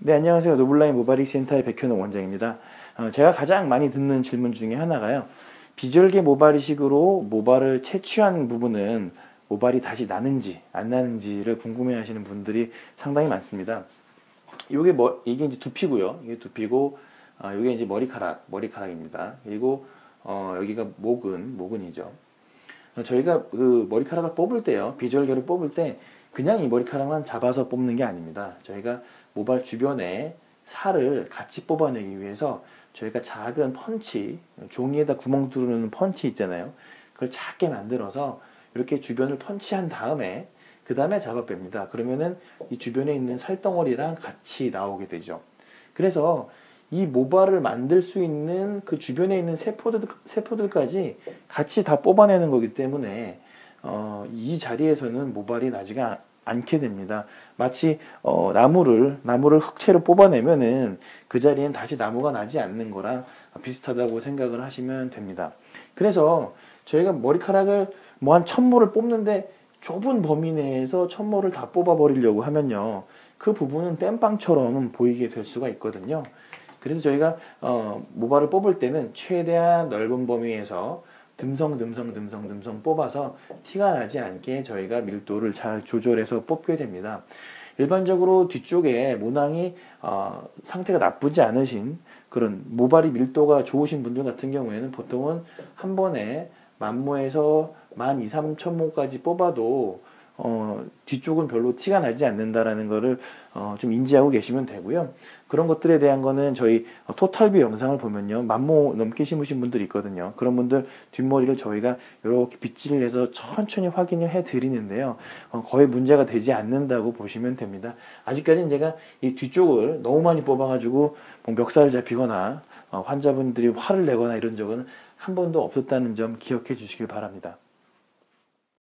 네, 안녕하세요. 노블라인 모발이식 센터의 백현웅 원장입니다. 제가 가장 많이 듣는 질문 중에 하나가요. 비절개 모발이식으로 모발을 채취한 부분은 모발이 다시 나는지 안 나는지를 궁금해 하시는 분들이 상당히 많습니다. 이게 이제 두피고요. 이게 두피고, 이게 이제 머리카락입니다. 그리고, 여기가 모근이죠. 저희가 그 머리카락을 뽑을 때요, 비절개를 뽑을 때 그냥 이 머리카락만 잡아서 뽑는 게 아닙니다. 저희가 모발 주변에 살을 같이 뽑아내기 위해서 저희가 작은 펀치, 종이에다 구멍 뚫는 펀치 있잖아요. 그걸 작게 만들어서 이렇게 주변을 펀치한 다음에 그 다음에 잡아 뺍니다. 그러면은 이 주변에 있는 살덩어리랑 같이 나오게 되죠. 그래서 이 모발을 만들 수 있는 그 주변에 있는 세포들까지 같이 다 뽑아내는 거기 때문에 이 자리에서는 모발이 나지가 않게 됩니다. 마치 나무를 흑채로 뽑아내면은 그 자리엔 다시 나무가 나지 않는 거랑 비슷하다고 생각을 하시면 됩니다. 그래서 저희가 머리카락을 뭐 한 1000모를 뽑는데 좁은 범위 내에서 1000모를 다 뽑아 버리려고 하면요, 그 부분은 땜빵처럼 보이게 될 수가 있거든요. 그래서 저희가 모발을 뽑을 때는 최대한 넓은 범위에서 듬성 뽑아서 티가 나지 않게 저희가 밀도를 잘 조절해서 뽑게 됩니다. 일반적으로 뒤쪽에 모낭이 상태가 나쁘지 않으신 그런 모발이 밀도가 좋으신 분들 같은 경우에는 보통은 한 번에 10,000모에서 12,000~13,000모까지 뽑아도 뒤쪽은 별로 티가 나지 않는다라는 거를 좀 인지하고 계시면 되고요. 그런 것들에 대한 거는 저희 토탈뷰 영상을 보면요, 10,000모 넘게 심으신 분들이 있거든요. 그런 분들 뒷머리를 저희가 이렇게 빗질을 해서 천천히 확인을 해 드리는데요, 거의 문제가 되지 않는다고 보시면 됩니다. 아직까지는 제가 이 뒤쪽을 너무 많이 뽑아 가지고 뭐 멱살을 잡히거나 환자분들이 화를 내거나 이런 적은 한 번도 없었다는 점 기억해 주시길 바랍니다.